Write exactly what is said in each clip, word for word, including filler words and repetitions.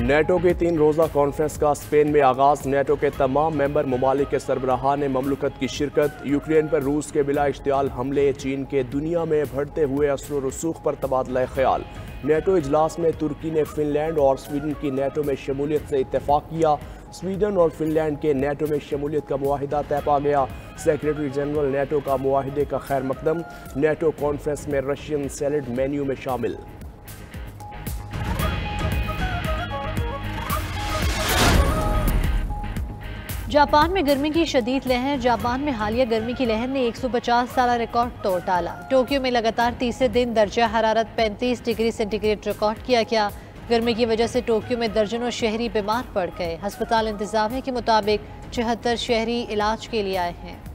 NATO की तीन रोज़ा कॉन्फ्रेंस का स्पेन में आगाज। नेटो के तमाम मेंबर ममालिक के सरबराहान ने ममलकत की शिरकत। यूक्रेन पर रूस के बिला इश्तियाल हमले, चीन के दुनिया में बढ़ते हुए असर व रसूख पर तबादला ख्याल। नेटो इजलास में तुर्की ने फिनलैंड और स्वीडन की नेटो में शमूलियत से इत्तेफाक किया। स्वीडन और फिनलैंड के नेटो में शमूलियत का मुआहिदा तय पा गया। सेक्रेटरी जनरल नेटो का मुआहिदे का खैर मकदम। नेटो कॉन्फ्रेंस में रशियन सैलड मेन्यू में शामिल। जापान में गर्मी की शदीद लहर। जापान में हालिया गर्मी की लहर ने एक सौ पचास साल रिकॉर्ड तोड़ डाला। टोक्यो में लगातार तीसरे दिन दर्जा हरारत पैंतीस डिग्री सेंटीग्रेड रिकॉर्ड किया गया। गर्मी की वजह से टोक्यो में दर्जनों शहरी बीमार पड़ गए। अस्पताल इंतजामिया के मुताबिक छिहत्तर शहरी इलाज के लिए आए हैं।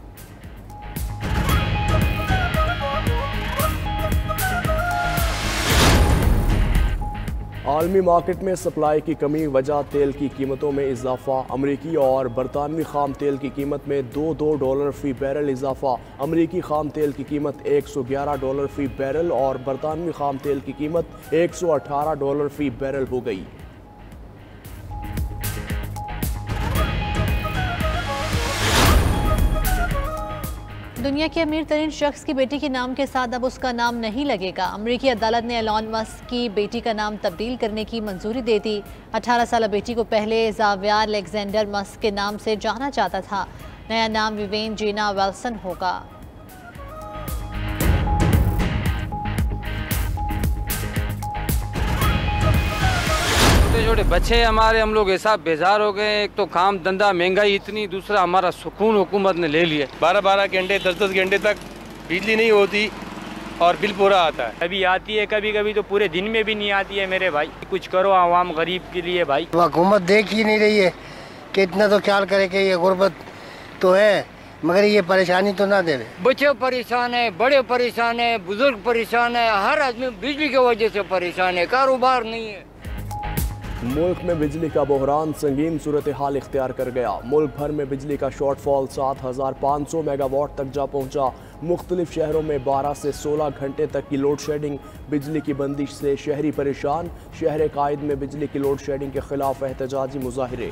आलमी मार्केट में सप्लाई की कमी वजह तेल की कीमतों में इजाफा। अमरीकी और बरतानवी खाम तेल की कीमत में दो दो डॉलर फी बैरल इजाफा। अमरीकी खाम तेल की कीमत एक सौ ग्यारह डॉलर फी बैरल और बरतानवी खाम तेल की कीमत एक सौ अठारह डॉलर फी बैरल हो गई। दुनिया के अमीर तरीन शख्स की बेटी के नाम के साथ अब उसका नाम नहीं लगेगा। अमरीकी अदालत ने एलॉन मस्क की बेटी का नाम तब्दील करने की मंजूरी दे दी। अठारह साल बेटी को पहले ज़ावियर अलेक्जेंडर मस्क के नाम से जाना जाता था। नया नाम विवेन जीना वेल्सन होगा। छोटे छोटे बच्चे हमारे, हम लोग ऐसा बेजार हो गए। एक तो काम धंधा महंगाई इतनी, दूसरा हमारा सुकून हुकूमत ने ले लिए। बारह बारह घंटे दस दस घंटे तक बिजली नहीं होती और बिल पूरा आता है। कभी आती है, कभी कभी तो पूरे दिन में भी नहीं आती है। मेरे भाई कुछ करो आवाम गरीब के लिए भाई। हुकूमत देख ही नहीं रही है कि इतना तो ख्याल करे कि ये गुर्बत तो है, मगर ये परेशानी तो ना दे रहे। बच्चे परेशान है, बड़े परेशान है, बुजुर्ग परेशान है, हर आदमी बिजली की वजह से परेशान है। कारोबार नहीं है। मुल्क में बिजली का बहरान संगीन सूरत हाल इख्तियार कर गया। मुल्क भर में बिजली का शॉर्टफॉल सात हजार पाँच सौ मेगावाट तक जा पहुंचा। मुख्तलिफ शहरों में बारह से सोलह घंटे तक की लोड शेडिंग। बिजली की बंदिश से शहरी परेशान। शहर कायद में बिजली की लोड शेडिंग के खिलाफ एहतजाजी मुजाहिरे।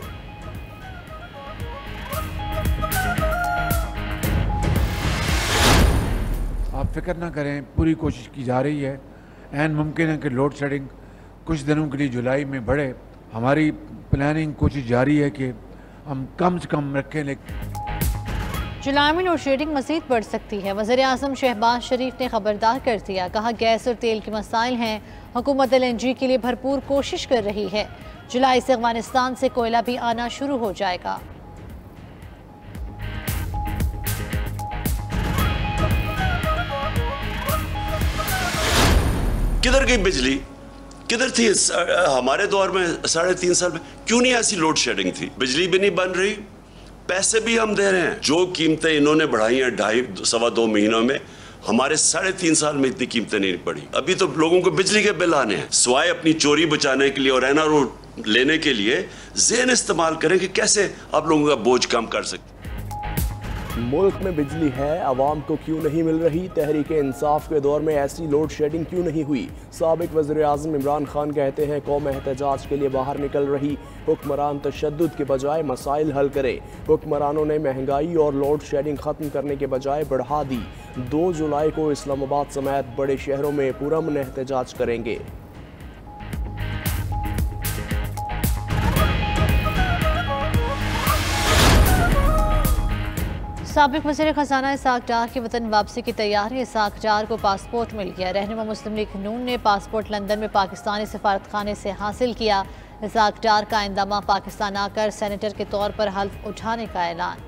आप फिक्र ना करें, पूरी कोशिश की जा रही है। ऐन मुमकिन है कि लोड शेडिंग कुछ दिनों के लिए जुलाई में बढ़े। हमारी प्लानिंग कोशिश जारी है कि हम कम से कम रखें। लेकिन जुलाई में लोड शेडिंग मज़ीद बढ़ सकती है। वज़ीर आज़म शहबाज शरीफ ने खबरदार कर दिया। कहा गैस और तेल के मसाइल हैं, हुकूमत एल एन जी के लिए भरपूर कोशिश कर रही है। जुलाई से अफगानिस्तान से कोयला भी आना शुरू हो जाएगा। किधर गई बिजली, किधर थी हमारे दौर में? साढ़े तीन साल में क्यों नहीं ऐसी लोड शेडिंग थी? बिजली भी नहीं बन रही, पैसे भी हम दे रहे हैं। जो कीमतें इन्होंने बढ़ाई हैं ढाई सवा दो महीनों में, हमारे साढ़े तीन साल में इतनी कीमतें नहीं बढ़ी। अभी तो लोगों को बिजली के बिल आने हैं। सिवाय अपनी चोरी बचाने के लिए और एन आर ओ लेने के लिए ज़हन इस्तेमाल करें कि कैसे आप लोगों का बोझ कम कर सकते। मुल्क में बिजली है, आवाम को क्यों नहीं मिल रही? तहरीक इंसाफ के दौर में ऐसी लोड शेडिंग क्यों नहीं हुई? साबिक वज़ीर आज़म इमरान खान कहते हैं कौम एहतजाज के लिए बाहर निकल रही। हुक्मरान तशद्दुद के बजाय मसाइल हल करे। हुक्मरानों ने महंगाई और लोड शेडिंग ख़त्म करने के बजाय बढ़ा दी। दो जुलाई को इस्लामाबाद समेत बड़े शहरों में पुरअमन एहतजाज करेंगे। साबिक वज़ीर खजाना इसाक डार की वतन वापसी की तैयारी। इसाक डार को पासपोर्ट मिल गया। रहनुमा मुस्लिम लीग नून ने पासपोर्ट लंदन में पाकिस्तानी सफारत खाने से हासिल किया। इसाक डार का इंदामा पाकिस्तान आकर सेनेटर के तौर पर हल्फ उठाने का ऐलान।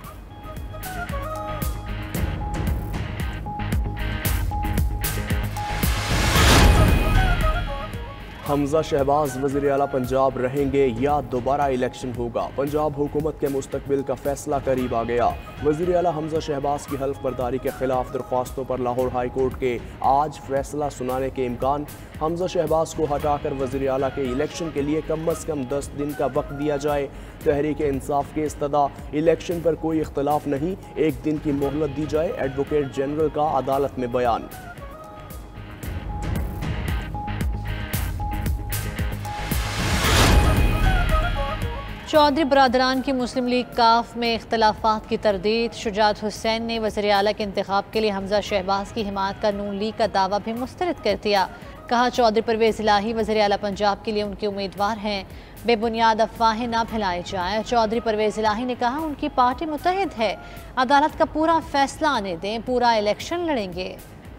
हमजा शहबाज वज़ीर आला पंजाब रहेंगे या दोबारा इलेक्शन होगा? पंजाब हुकूमत के मुस्तकबिल का फैसला करीब आ गया। वज़ीर आला हमजा शहबाज की हल्फ बर्दारी के खिलाफ दरख्वास्तों पर लाहौर हाई कोर्ट के आज फैसला सुनाने के इम्कान। हमजा शहबाज को हटाकर वज़ीर आला के इलेक्शन के लिए कम अज़ कम दस दिन का वक्त दिया जाए। तहरीक इंसाफ के इस्तदा इलेक्शन पर कोई इख्तलाफ नहीं, एक दिन की मोहलत दी जाए। एडवोकेट जनरल का अदालत में बयान। चौधरी बरादरान की मुस्लिम लीग काफ में इख्तलाफात की तरदीद। शुजात हुसैन ने वज़ीर आला के इंतखाब के लिए हमजा शहबाज की हिमायत का नून लीग का दावा भी मुस्तरद कर दिया। कहा, चौधरी परवेज़ इलाही वज़ीर आला पंजाब के लिए उनके उम्मीदवार हैं, बेबुनियाद अफवाहें ना फैलाई जाएं। चौधरी परवेज़ इलाही ने कहा, उनकी पार्टी मुत्तहिद है, अदालत का पूरा फैसला आने दें, पूरा इलेक्शन लड़ेंगे।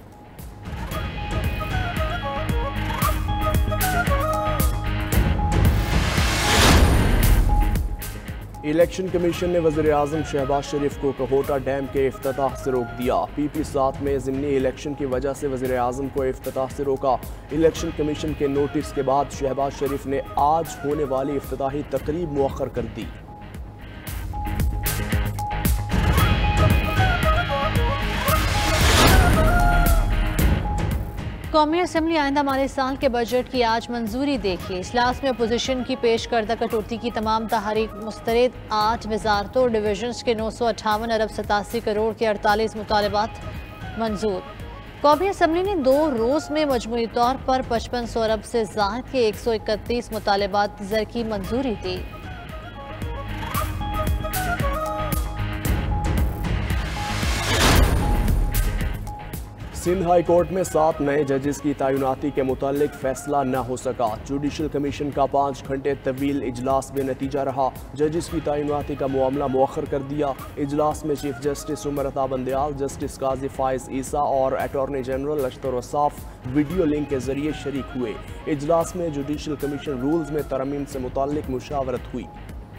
इलेक्शन कमीशन ने वज़ीर आज़म शहबाज शरीफ को कहोटा डैम के इफ्तिताह से रोक दिया। पी पी सात में ज़िमनी इलेक्शन की वजह से वज़ीर आज़म को इफ्तिताह से रोका। इलेक्शन कमीशन के नोटिस के बाद शहबाज शरीफ ने आज होने वाली इफ्तिताही तकरीब मुअख्खर कर दी। कौमी असम्बली आइंदा माली साल के बजट की आज मंजूरी देखी। इजलास में अपोजिशन की पेश करदा कटौती की तमाम तहरीक मुस्तरद। आठ वजारतों और डिवीजन्स के नौ सौ अट्ठावन अरब सतासी करोड़ के अड़तालीस मुतालबात मंजूर। कौमी असम्बली ने दो रोज़ में मजमूई तौर पर पचपन सौ अरब से ज़ायद के एक सौ इकतीस मुतालबात ज़र की मंजूरी दी। सिंध हाई कोर्ट में सात नए जजेस की तैनाती के मुतालिक फैसला न हो सका। जुडिशल कमीशन का पाँच घंटे तवील इजलास में नतीजा रहा। जजेस की तैनाती का मामला मुअख्खर कर दिया। इजलास में chief justice Umar Ata Bandial, justice काजी फाइज ईसा और attorney general Ashtar Ausaf video link के जरिए शरीक हुए। इजलास में जुडिशल कमीशन रूल्स में तरमीम से मुतालिक मुशावरत हुई।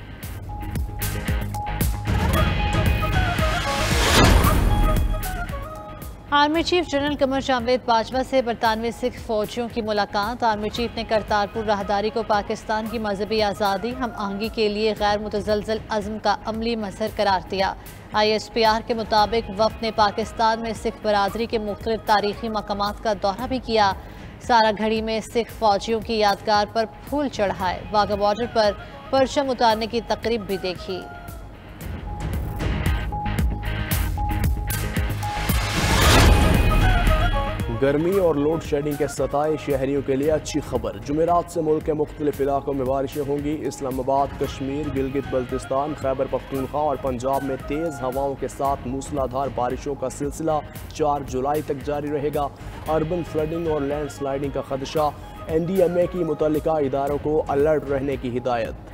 Army chief general Qamar Javed Bajwa से बरतानवी सिख फौजियों की मुलाकात। आर्मी चीफ ने करतारपुर राहदारी को पाकिस्तान की मजहबी आज़ादी हम आहंगी के लिए गैर मुतज़लज़ल अज़्म का अमली मजहर करार दिया। आई एस पी आर के मुताबिक वफ़द ने पाकिस्तान में सिख बरादरी के मुख्तलिफ तारीखी मकामात का दौरा भी किया। सारा घड़ी में सिख फौजियों की यादगार पर फूल चढ़ाए। वाघा बॉर्डर पर परचम उतारने की तकरीब भी देखी। गर्मी और लोड शेडिंग के सताए शहरियों के लिए अच्छी खबर। जुमेरात से मुल्क के मुख्तलिफ इलाकों में बारिशें होंगी। इस्लामाबाद, कश्मीर, गिलगित बल्तिस्तान, खैबर पख्तूनख्वा और पंजाब में तेज़ हवाओं के साथ मूसलाधार बारिशों का सिलसिला चार जुलाई तक जारी रहेगा। अर्बन फ्लडिंग और लैंड स्लाइडिंग का खदशा। एन डी एम ए की मुतल्लिका इदारों को अलर्ट रहने की हिदायत।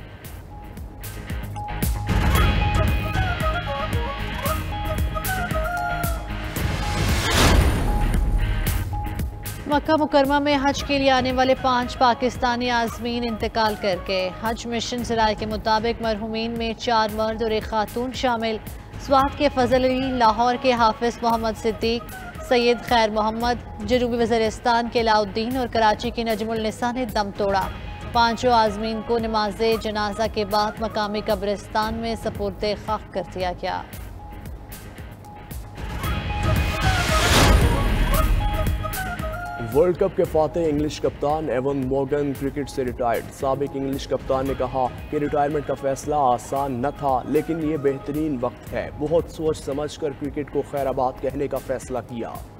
मक्का मुकरमा में हज के लिए आने वाले पाँच पाकिस्तानी आज़मीन इंतकाल कर गए। हज मिशन ज़राए के मुताबिक मरहूमीन में चार मर्द और एक खातून शामिल। स्वात के फजल अली, लाहौर के हाफिज मोहम्मद सिद्दीक, सैयद खैर मोहम्मद, जनूबी वज़ीरिस्तान के अलाउद्दीन और कराची की नजमुल निसा ने दम तोड़ा। पाँचों आज़मीन को नमाज जनाजा के बाद मकामी कब्रिस्तान में सपुर्दे खाक कर दिया गया। वर्ल्ड कप के फातेह इंग्लिश कप्तान एवन मॉर्गन क्रिकेट से रिटायर्ड। साबिक इंग्लिश कप्तान ने कहा कि रिटायरमेंट का फैसला आसान न था, लेकिन ये बेहतरीन वक्त है। बहुत सोच समझ कर क्रिकेट को खैराबाद कहने का फैसला किया।